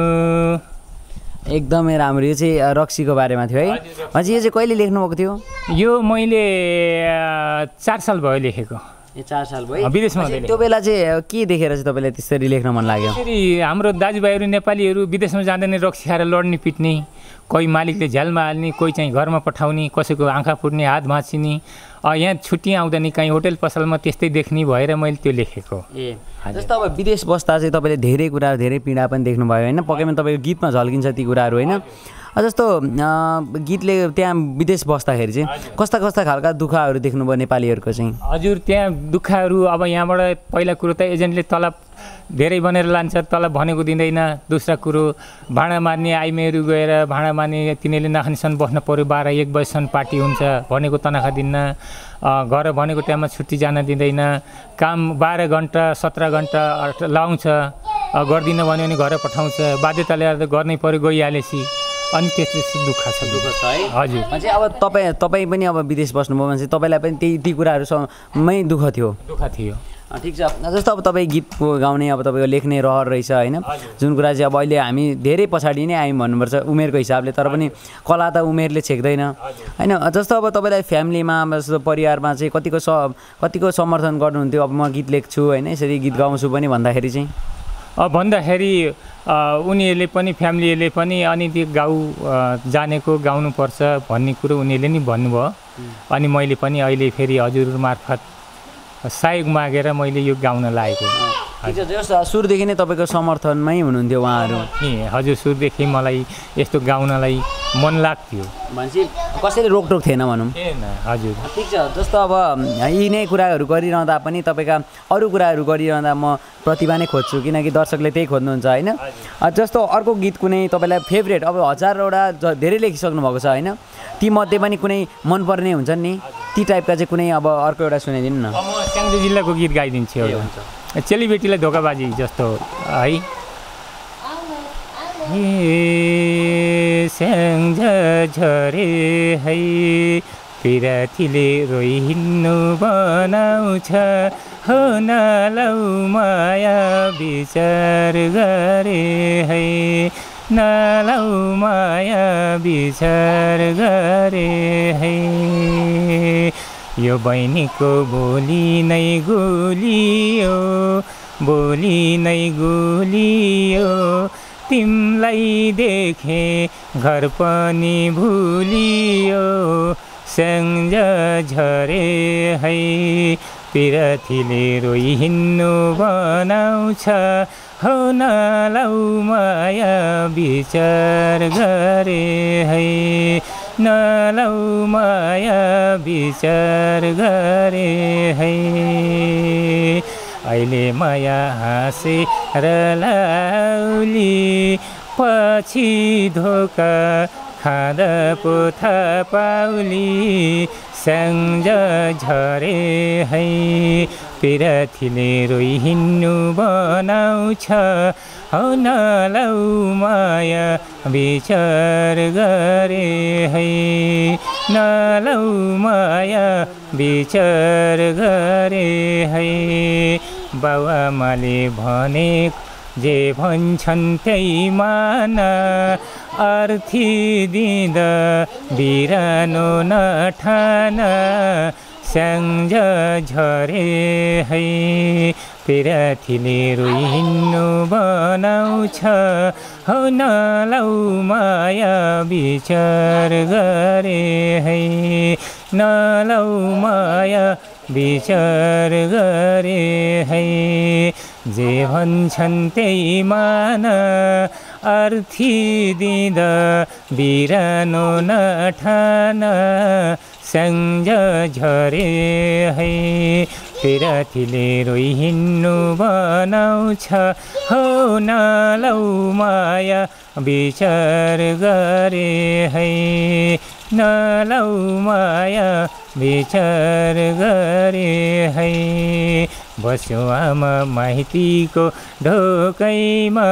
[SPEAKER 2] एकदमै राम्रो यो चाहिँ रक्सीको बारेमा थियो है हजुर यो चाहिँ कहिले लेख्नुभएको थियो
[SPEAKER 1] यो मैले अ, चार साल भयो लेखेको
[SPEAKER 2] ए चार साल भयो
[SPEAKER 1] विदेशमा
[SPEAKER 2] अच्छा, त्यो बेला चाहिँ के देखेर चाहिँ तपाईँलाई त्यसरी लेख्न मन लाग्यो
[SPEAKER 1] फेरि हाम्रो दाजुभाइहरू नेपालीहरू विदेशमा जाँदा नै रक्सी खाएर लड्ने पिट्ने कोही मालिकले झ्यालमा हाल्ने कोही चाहिँ घरमा पठाउने कसैको आँखा फुट्ने हात भाँचिने अ, यहाँ छुट्टी आउँदा नि कहीँ होटल पसलमा त्यस्तै देख्ने भएर मैले त्यो लेखेको
[SPEAKER 2] ए जस्तो अब विदेश बस्दा चाहिँ तपाईँले धेरै कुराहरू धेरै पीडा पनि देख्नुभयो होइन पक्कै पनि तपाईँको गीतमा झल्किन्छ ती कुराहरू होइन जस्तो अ, गीतले त्यहाँ विदेश बस्दाखेरि चाहिँ कस्ता कस्ता खालका दुःखहरू देख्नुभयो नेपालीहरूको चाहिँ
[SPEAKER 1] हजुर त्यहाँ दुःखहरू अब यहाँबाट पहिला कुरो त एजेन्टले तलब धेरै बनेर लान्छ तलब भनेको दिँदैन दोस्रो कुरो भाँडा मार्ने आइमेहरू गएर भाँडा मार्ने तिनीहरूले नखानेसम्म बस्न पऱ्यो बाह्र एक बजीसम्म पार्टी हुन्छ भनेको तनखा दिन्न अ, घर भनेको टाइममा छुट्टी जान दिँदैन काम बाह्र घन्टा सत्र घन्टा लाउँछ अ, गर्दिनँ भन्यो भने घर पठाउँछ बाध्यताले गर्दा गर्नै पऱ्यो गइहालेपछि अनि त्यस्तो दुःख छ
[SPEAKER 2] दुःख छ है
[SPEAKER 1] हजुर
[SPEAKER 2] चाहिँ अब तपाईँ तपाईँ पनि अब विदेश बस्नुभयो भने चाहिँ तपाईँलाई पनि त्यही ती कुराहरूसँगमै दुःख थियो
[SPEAKER 1] दुःख थियो
[SPEAKER 2] अँ, ठिक छ जस्तो अब तपाईँ गीत गाउने अब तपाईँको लेख्ने रहर रहेछ होइन जुन कुरा चाहिँ अब अहिले हामी धेरै पछाडि नै आयौँ भन्नुपर्छ उमेरको हिसाबले तर पनि कला त उमेरले छेक्दैन होइन जस्तो अब तपाईँलाई फ्यामिलीमा जस्तो परिवारमा चाहिँ कतिको स कतिको समर्थन गर्नुहुन्थ्यो अब म गीत लेख्छु होइन यसरी गीत गाउँछु पनि भन्दाखेरि चाहिँ
[SPEAKER 1] अब भन्दाखेरि अ, उनीहरूले पनि फ्यामिलीहरूले पनि अनि त्यो गाउँ अ, जानेको गाउनुपर्छ भन्ने कुरो उनीहरूले नि भन्नुभयो अनि मैले पनि अहिले फेरि हजुर मार्फत सहयोग मागेर मैले यो गाउन लागेको
[SPEAKER 2] ठिक छ जस्तो सुरुदेखि नै तपाईँको समर्थनमै हुनुहुन्थ्यो उहाँहरू
[SPEAKER 1] ए हजुर सुरुदेखि मलाई यस्तो गाउनलाई मन लाग्थ्यो
[SPEAKER 2] भनेपछि कसैले रोकटोक थिएन भनौँ
[SPEAKER 1] थिएन हजुर
[SPEAKER 2] ठिक छ जस्तो अब यी नै कुराहरू गरिरहँदा पनि तपाईँका अरू कुराहरू गरिरहँदा म प्रतिभा नै खोज्छु किनकि दर्शकले त्यही खोज्नुहुन्छ होइन जस्तो अर्को गीत कुनै तपाईँलाई फेभरेट अब हजारवटा धेरै लेखिसक्नु भएको छ होइन तीमध्ये पनि कुनै मनपर्ने हुन्छन् नि ती टाइपका चाहिँ कुनै अब अर्को एउटा सुनाइदिनु न
[SPEAKER 1] म स्याङ्जा जिल्लाको गीत गाइदिन्छु एउटा चेलीबेटीलाई धोकाबाजी जस्तो है ए स्याङ्जा झरे है पिरातीले रोइ हिँड्नु बनाउँछ हो नलौ माया विचार गरे है नलौ माया विचार गरे है यो बहिनीको बोली नै गुलियो बोली नै गुलियो तिमलाई देखे घर पनि भुलियो स्याङ्जा झरे है पिरातीले रोइ हिँड्नु बनाउँछ हो नलौ माया विचार गरे है नलौ माया विचार गरे है अहिले माया हाँसेर लाउली पछि धोका खाँदा पो थाहा पाउली स्याङ्जा झरे है पिरातीले रोइ हिँड्नु बनाउँछ हो नलौ माया विचार गरे है नलौ माया विचार गरे है बाबुआमाले भने जे भन्छन् त्यही मान अर्थी दिँदा बिरानो नठान स्याङ्जा झरे है पिरातीले रोइ हिँड्नु बनाउँछ हो नलौ माया विचार गरे है नलौ माया विचार गरे है जे भन्छन् त्यही मान अर्थी दिँदा बिरानो नठान स्याङ्जा झरे है पिरातीले रोइ हिँड्नु बनाउँछ हो नलौ माया विचार गरे है नलौ माया विचार गरे है बस्यो आमा माइतीको ढोकैमा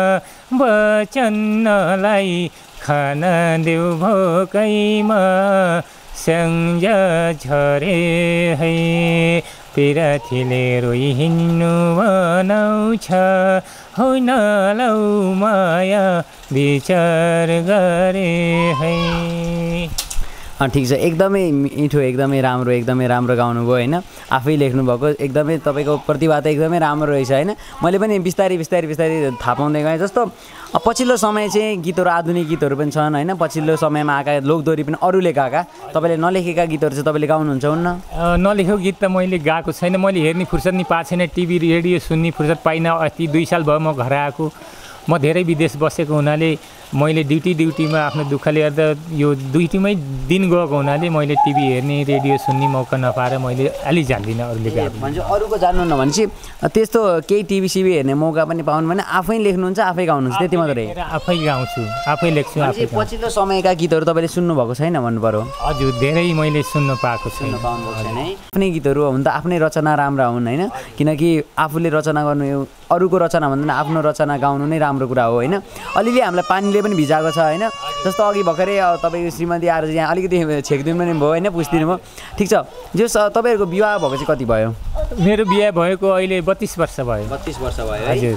[SPEAKER 1] बचन्नलाई खाना देऊ भोकैमा स्याङ्जा झरे है पिरातीले रोइ हिँड्नु बनाउँछ हो नलौ माया विचार गरे है
[SPEAKER 2] ठिक छ एकदमै मिठो एकदमै राम्रो एकदमै राम्रो गाउनुभयो होइन आफै लेख्नुभएको एकदमै तपाईँको प्रतिभा त एकदमै राम्रो रहेछ होइन मैले पनि बिस्तारै बिस्तारै बिस्तारै थाहा पाउँदै गएँ जस्तो पछिल्लो समय चाहिँ गीतहरू आधुनिक गीतहरू पनि छन् होइन पछिल्लो समयमा आएका लोकदोहोरी पनि अरूले गाएका तपाईँले नलेखेका गीतहरू चाहिँ तपाईँले गाउनुहुन्छ हुन्न
[SPEAKER 1] नलेखेको गीत त मैले गाएको छैन मैले हेर्ने फुर्सद नि पाएको छैन टिभी रेडियो सुन्ने फुर्सद पाइनँ अस्ति दुई साल भयो म घर आएको म धेरै विदेश बसेको हुनाले मैले ड्युटी ड्युटीमा आफ्नो दुःखले गर्दा यो ड्युटीमै दिन गएको हुनाले मैले टिभी हेर्ने रेडियो सुन्ने मौका नपाएर मैले अलि जान्दिनँ अरूले गाएको
[SPEAKER 2] भन्छ अरूको जान्नु न भनेपछि त्यस्तो केही टिभी सिभी हेर्ने मौका पनि पाउनु भने आफै लेख्नुहुन्छ आफै गाउनुहुन्छ त्यति मात्रै
[SPEAKER 1] आफै गाउँछु आफै लेख्छु आफै
[SPEAKER 2] पछिल्लो समयका गीतहरू तपाईँले सुन्नु भएको छैन भन्नु पर्यो
[SPEAKER 1] हजुर धेरै मैले सुन्न पाएको छैन
[SPEAKER 2] आफ्नै गीतहरू हुन त आफ्नै रचना राम्रा हुन् होइन किनकि आफूले रचना गर्नु अरूको रचना भन्दा आफ्नो रचना गाउनु नै राम्रो कुरा हो होइन अलिअलि हामीलाई पानीले पनि भिजाएको छ होइन जस्तो अघि भर्खरै तपाईँको श्रीमती आएर यहाँ अलिकति छेकिदिनु पनि भयो होइन पुछिदिनु भयो ठिक छ जो तपाईँहरूको विवाह भएको चाहिँ कति भयो
[SPEAKER 1] मेरो बिहा भएको अहिले बत्तिस वर्ष भयो
[SPEAKER 2] बत्तिस वर्ष भयो
[SPEAKER 1] हजुर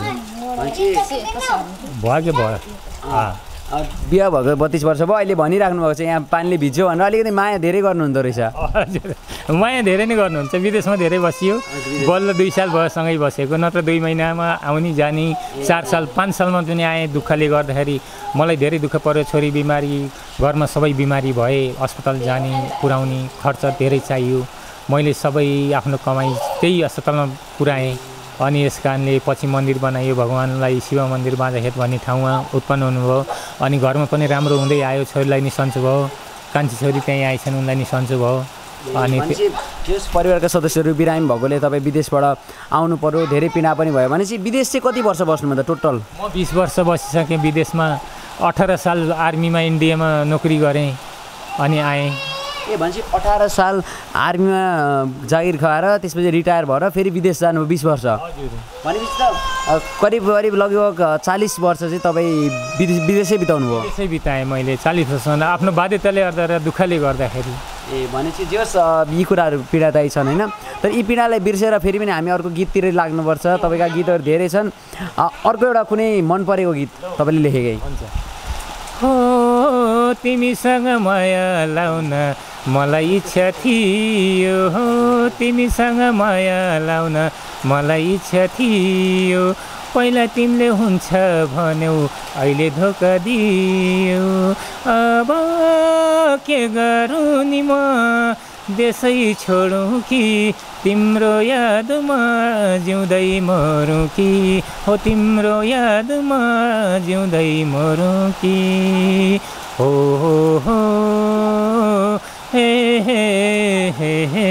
[SPEAKER 1] भयो भयो
[SPEAKER 2] बिहा भएको बत्तिस वर्ष भयो अहिले भनिराख्नु भएको छ यहाँ पानीले भिज्यो भनेर अलिकति माया धेरै गर्नुहुँदो रहेछ
[SPEAKER 1] हजुर माया धेरै नै गर्नुहुन्छ विदेशमा धेरै बसियो बल्ल दुई साल भयो सँगै बसेको नत्र दुई महिनामा आउने जाने चार साल पाँच सालमा पनि आएँ दुःखले गर्दाखेरि मलाई धेरै दुःख पर्यो छोरी बिमारी घरमा सबै बिमारी भए अस्पताल जाने पुर्याउने खर्च धेरै चाहियो मैले सबै आफ्नो कमाइ त्यही अस्पतालमा पुऱ्याएँ अनि यस कारणले पछि मन्दिर बनाइयो भगवान्लाई शिव मन्दिर बाँझाखेत भन्ने ठाउँमा उत्पन्न हुनुभयो अनि घरमा पनि राम्रो हुँदै आयो। छोरीलाई नि सन्चो भयो, कान्छी छोरी त्यहीँ आइछन्, उनलाई नि सन्चो भयो। अनि
[SPEAKER 2] त्यस परिवारका सदस्यहरू बिरामी भएकोले तपाईँ विदेशबाट आउनु पर्यो, धेरै पीडा पनि भयो भनेपछि विदेश चाहिँ कति वर्ष बस्नुभयो त टोटल?
[SPEAKER 1] म बिस वर्ष बसिसकेँ विदेशमा। अठार साल आर्मीमा इन्डियामा नोकरी गरेँ अनि आएँ।
[SPEAKER 2] ए भनेपछि अठार साल आर्मीमा जागिर खाएर त्यसपछि रिटायर भएर फेरि विदेश जानुभयो बिस वर्ष। भनेपछि त करिब करिब लगभग चालिस वर्ष चाहिँ तपाईँ विदेश विदेशै बिताउनु भयो?
[SPEAKER 1] विदेशै बिताएँ मैले चालिस वर्षमा, आफ्नो बाध्यताले गर्दा र दुःखले गर्दाखेरि।
[SPEAKER 2] ए भनेपछि जस यी कुराहरू पीडादायी छन् होइन, तर यी पीडालाई बिर्सेर फेरि पनि हामी अर्को गीततिर लाग्नुपर्छ। तपाईँका गीतहरू धेरै छन्, अर्को एउटा कुनै मन परेको गीत तपाईँले लेखेकै?
[SPEAKER 1] हो तिमीसँग माया लाउन मलाई इच्छा थियो, हो तिमीसँग माया लाउन मलाई इच्छा थियो, पहिला तिमीले हुन्छ भन्यौ अहिले धोका दियो, अब के गरौँ नि म देशै छोडौँ कि तिम्रो यादमा जिउँदै मरौँ कि, हो तिम्रो यादमा जिउँदै मरौँ कि, हो हो हो हे हे हे हे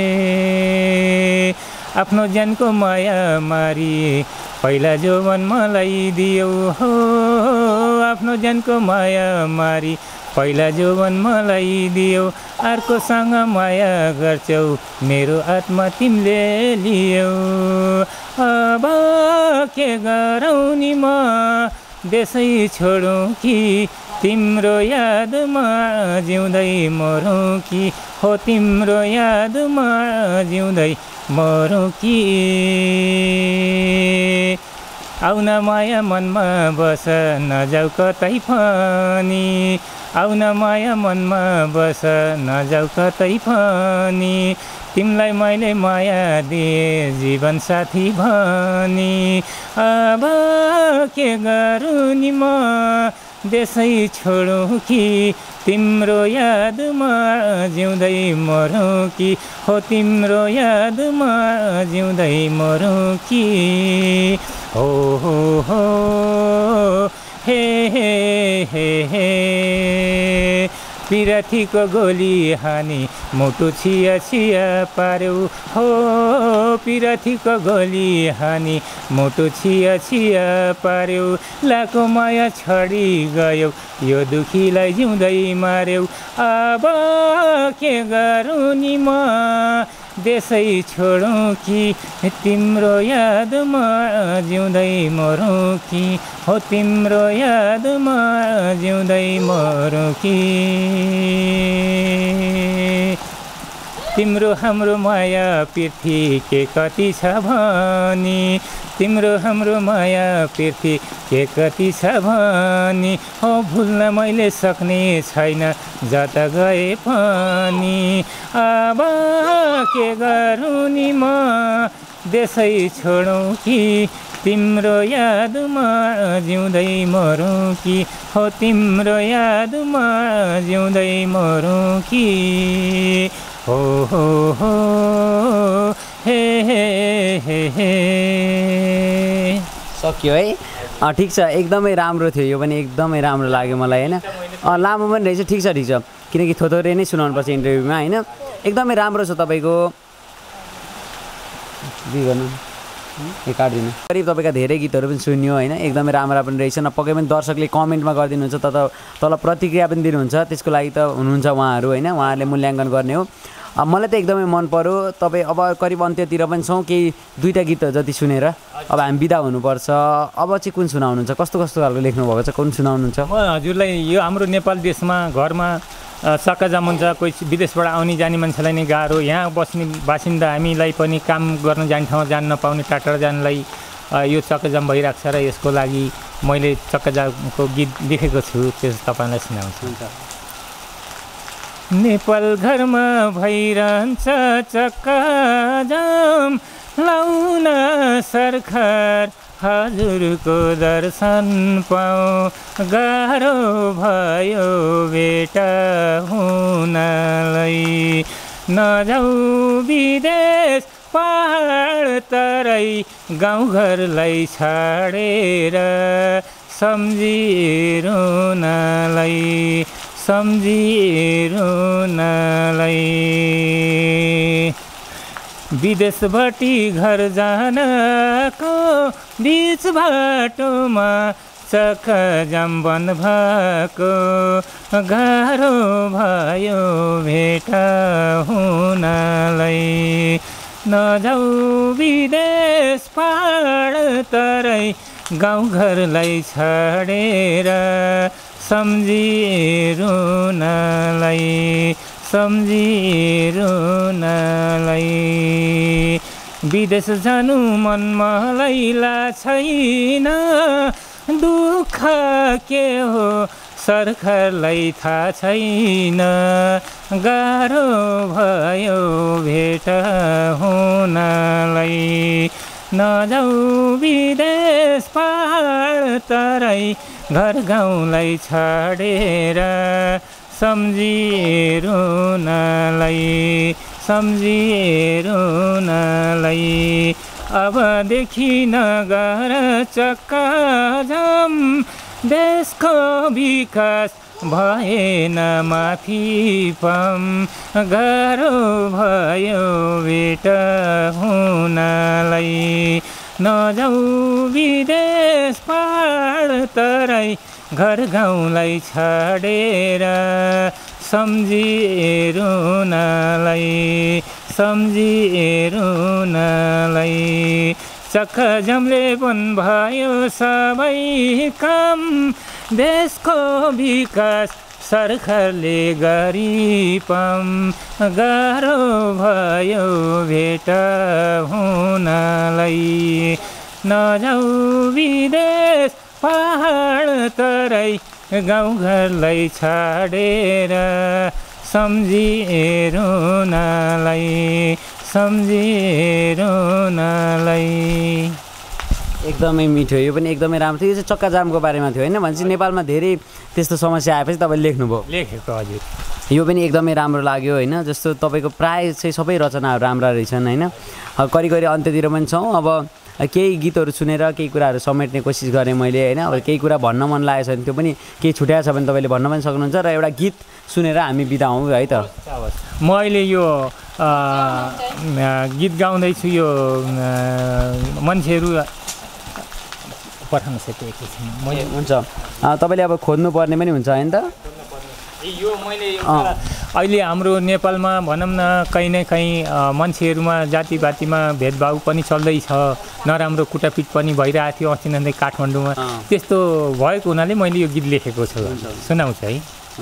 [SPEAKER 1] आफ्नो ज्यानको माया मारी पहिला जोवन मलाई दियौ, हो आफ्नो ज्यानको माया मारी पहिला जोवन मलाई दियौ, अर्कोसँग माया गर्छौ मेरो आत्मा तिमीले लियौ, अब के गरौँ नि म देशै छोडौँ कि तिम्रो यादमा जिउँदै मरौँ कि, हो तिम्रो यादमा जिउँदै मरौँ कि, आउन माया मनमा बस नजाऊ कतै पनि, आउन माया मनमा बस नजाऊ कतै पनि, तिमीलाई मैले माया दिएँ जीवन साथी भनी, अब के गरौँ नि म देशै छोडौँ कि तिम्रो यादमा जिउँदै मरौँ कि, हो तिम्रो यादमा जिउँदै मरौँ कि, हो हो हो हे हे हे हे पिराथीको गोली हानी मुटु छिया छिया पार्यौ, हो पिराथीको गोली हानी मुटु छिया छिया पार्यौ, लाको माया छडी गयौ यो दुखीलाई जिउँदै मार्यौ, अब के गरौँ नि म देशै छोडौँ कि तिम्रो यादमा जिउँदै मरौँ कि, हो तिम्रो यादमा जिउँदै मरौँ कि, तिम्रो हाम्रो माया पृथ्वी के कति छ भनी, तिम्रो हाम्रो माया पृथ्वी के कति छ भनी, हो भुल्न मैले सक्ने छैन जता गए पनि, अब के गरौँ नि म देशै छोडौँ कि तिम्रो यादमा जिउँदै मरौँ कि, हो तिम्रो यादमा जिउँदै मरौँ कि, हो हो हो हे हे हे हे
[SPEAKER 2] सक्यो है। अँ ठिक छ, एकदमै राम्रो थियो, यो पनि एकदमै राम्रो लाग्यो मलाई होइन। अँ लामो पनि रहेछ, ठिक छ ठिक छ, किनकि थोथोरै नै सुनाउनुपर्छ इन्टरभ्यूमा होइन। एकदमै राम्रो छ तपाईँको दुई गर्नु ए काट्दिनु। करिब तपाईँका धेरै गीतहरू पनि सुन्यो होइन, एकदमै राम्रो पनि रहेछ। न पक्कै पनि दर्शकले कमेन्टमा गरिदिनुहुन्छ, त तल प्रतिक्रिया पनि दिनुहुन्छ, त्यसको लागि त हुनुहुन्छ उहाँहरू होइन, उहाँहरूले मूल्याङ्कन गर्ने हो। मलाई त एकदमै मन पर्यो। तपाईँ अब करिब अन्त्यतिर पनि छौँ, केही दुईवटा गीतहरू जति सुनेर अब हामी बिदा हुनुपर्छ। अब चाहिँ कुन सुनाउनुहुन्छ, कस्तो कस्तो खालको लेख्नुभएको छ, कुन सुनाउनुहुन्छ?
[SPEAKER 1] म हजुरलाई यो हाम्रो नेपाल देशमा घरमा सक्काजाम हुन्छ, कोही विदेशबाट आउने जाने मान्छेलाई नै गाह्रो, यहाँ बस्ने बासिन्दा हामीलाई पनि काम गर्न जाने ठाउँमा जान नपाउने, टाढा जानलाई यो चक्काजाम भइरहेको छ र यसको लागि मैले चक्काजामको गीत लेखेको छु, त्यो तपाईँलाई सुनाउँछु। नेपाल घरमा भइरहन्छ चक्काजाम, लाउन सरकार हजुरको दर्शन पाऊ, गाह्रो भयो बेटा हुनलाई, नजाऊ विदेश पहाड तराई गाउँघरलाई छाडेर, सम्झिरुनलाई सम्झिरुनलाई विदेशबाटी घर जानको बीच बाटोमा चक्काजाम बन्द भएको गाह्रो भयो भेट हुनलाई नजाऊ विदेश पहाड तराई गाउँघरलाई छाडेर सम्झिरुनलाई सम्झिरुनलाई विदेश जानु मन मलैला छैन दुःख के हो सरकारलाई थाहा छैन गाह्रो भयो भेट हुनलाई नजाऊ विदेश पहाड तराई घर गाउँलाई छाडेर सम्झिरुनलाई सम्झिरुनलाई अबदेखि नगर चक्काजाम देशको विकास भएन माफी पाम गाह्रो भयो भेट हुनलाई नजाऊ विदेश पहाड तराई घर गाउँलाई छाडेर सम्झिरुनलाई सम्झिरुनलाई चक्काजामले बन्द भयो सबै काम देशको विकास सरकारले गरिपाम गाह्रो भयो भेट हुनलाई नजाऊ विदेश पहाड तराई गाउँघरलाई छाडेर सम्झिरुनलाई सम्झिरुनलाई
[SPEAKER 2] एकदमै मिठो यो पनि एकदमै राम्रो थियो यो चाहिँ चक्काजामको बारेमा थियो होइन भनेपछि नेपालमा धेरै त्यस्तो समस्या आएपछि तपाईँले लेख्नुभयो
[SPEAKER 1] लेखेको हजुर
[SPEAKER 2] यो पनि एकदमै राम्रो लाग्यो होइन जस्तो तपाईँको प्रायः चाहिँ सबै रचनाहरू राम्रा रहेछन् होइन करिकरि अन्त्यतिर पनि छौँ अब केही गीतहरू सुनेर केही कुराहरू समेट्ने कोसिस गरेँ मैले होइन अब केही कुरा भन्न मन लागेको छ भने त्यो पनि केही छुट्याएको छ भने तपाईँले भन्न पनि सक्नुहुन्छ र एउटा गीत सुनेर हामी बिदा हौँ है त
[SPEAKER 1] म अहिले यो गीत गाउँदैछु यो मान्छेहरू पठाउनु सक्यो एकैछिन मैले
[SPEAKER 2] हुन्छ तपाईँले अब खोज्नु पर्ने पनि हुन्छ होइन त
[SPEAKER 1] यो मैले अहिले हाम्रो नेपालमा भनौँ न कहीँ न कहीँ मान्छेहरूमा जातिपातीमा भेदभाव पनि चल्दैछ नराम्रो कुटापिट पनि भइरहेको थियो अस्ति नै काठमाडौँमा त्यस्तो भएको हुनाले मैले यो गीत लेखेको छु सुनाउँछु है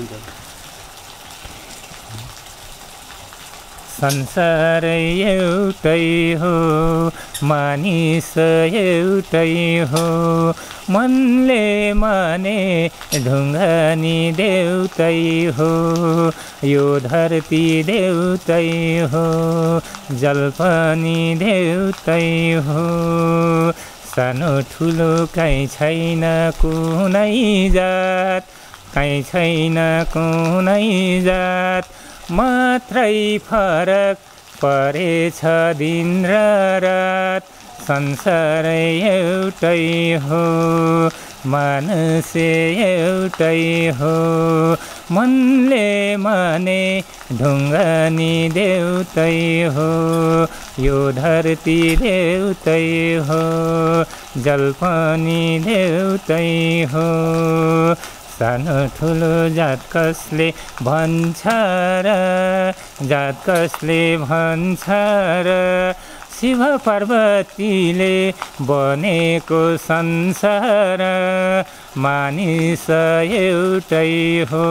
[SPEAKER 1] संसार एउटै हो मानिस एउटै हो मनले माने ढुङ्गानी देउतै हो यो धरती देउतै हो जलपानी देउतै हो सानो ठुलो कहीँ छैन कुनै जात कहीँ छैन कुनै जात मात्रै फरक परेछ दिन र रात संसार एउटै हो मानुष्य एउटै हो मनले माने ढुङ्गानी देउतै हो यो धरती देउतै हो जलपानी देउतै हो सानो ठुलो जात कसले भन्छ र जात कसले भन्छ र शिव पार्वतीले बनेको संसार मानिस एउटै हो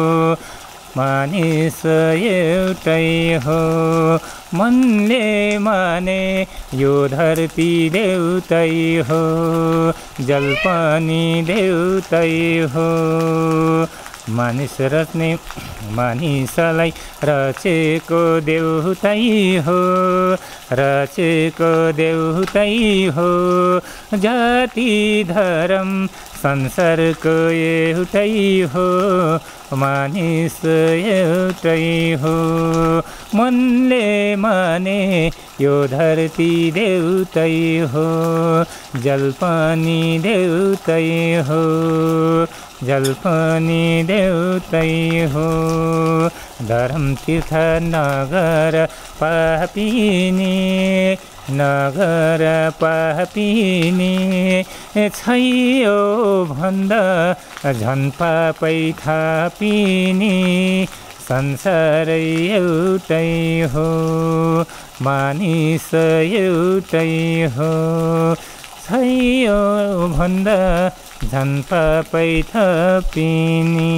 [SPEAKER 1] मानिस एउटै हो मनले माने यो धरती देउतै हो जलपानी देउतै हो मानिस रच्ने मानिसलाई रचेको देउतै हो, रचेको देउतै हो। जाति धर्म संसारको एउटै हो, मानिस एउटै हो। मनले माने यो धरती देउतै हो, जलपानी देउतै हो, जलपानी देउतै हो। धर्म तीर्थ नगर पापिनी, नगर पापिनी छैयो भन्दा झन् पापै थापिनी। संसारै एउटै हो, मानिस एउटै हो, छैयो भन्दा झन् पापै थपिनी।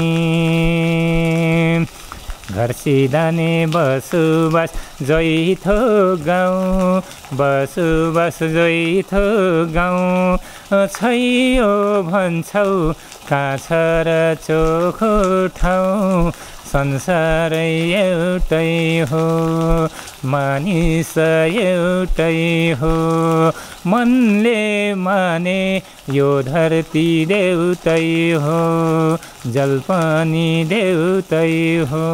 [SPEAKER 1] घर सिधाने बसोबास जैथो गाउँ, बसोबास जैथो गाउँ छैयो भन्छौ कहाँ छ र चोखो ठाउँ। संसारै एउटै हो, मानिस एउटै हो। मनले माने यो धरती देउतै हो, जलपानी देउतै हो।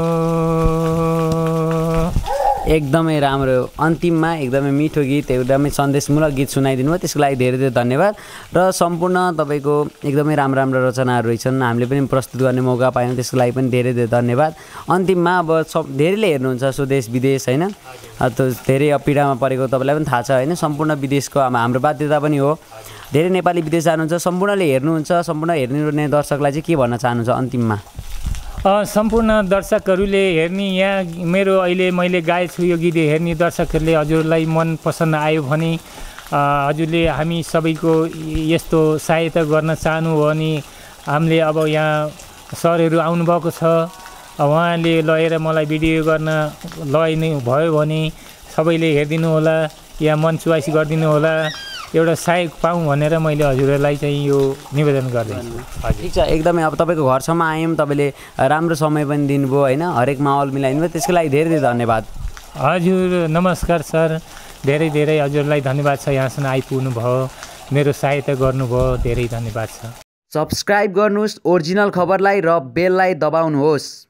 [SPEAKER 2] एकदमै राम्रो, अन्तिममा एकदमै मिठो गीत, एकदमै सन्देशमूलक गीत सुनाइदिनु भयो, त्यसको लागि धेरै धेरै धन्यवाद। र सम्पूर्ण तपाईँको एकदमै राम्रो राम्रो रचनाहरू रहेछन्, हामीले पनि प्रस्तुत गर्ने मौका पायौँ, त्यसको लागि पनि धेरै धेरै धन्यवाद। अन्तिममा अब सब धेरैले हेर्नुहुन्छ स्वदेश विदेश होइन, धेरै पीडामा परेको तपाईँलाई पनि थाहा छ होइन, सम्पूर्ण विदेशको हाम्रो बाध्यता पनि हो। धेरै नेपाली विदेश जानुहुन्छ, सम्पूर्णले हेर्नुहुन्छ, सम्पूर्ण हेर्ने दर्शकलाई चाहिँ के भन्न चाहनुहुन्छ अन्तिममा?
[SPEAKER 1] सम्पूर्ण दर्शकहरूले हेर्ने यहाँ मेरो अहिले मैले गाएछु यो गीत हेर्ने दर्शकहरूले हजुरलाई मन पसन्द आयो भने हजुरले हामी सबैको यस्तो सहायता गर्न चाहनु हो भने हामीले अब यहाँ सरहरू आउनुभएको छ, उहाँले लगेर मलाई भिडियो गर्न लगाइनु भयो भने सबैले हेरिदिनु होला, या मन चुवाइस गरिदिनु होला, एउटा सहयोग पाऊँ भनेर मैले हजुरहरूलाई चाहिँ यो निवेदन गर्दैछु।
[SPEAKER 2] ठिक छ, एकदमै अब तपाईँको घरसम्म आयौँ, तपाईँले राम्रो समय पनि दिनुभयो होइन, हरेक माहौल मिलाइदिनु भयो, त्यसको लागि धेरै धेरै धन्यवाद।
[SPEAKER 1] हजुर नमस्कार सर, धेरै धेरै हजुरलाई धन्यवाद छ, यहाँसम्म आइपुग्नु भयो, मेरो सहायता गर्नुभयो, धेरै धन्यवाद छ।
[SPEAKER 2] सब्सक्राइब गर्नुहोस् ओरिजिनल खबरलाई र बेललाई दबाउनुहोस्।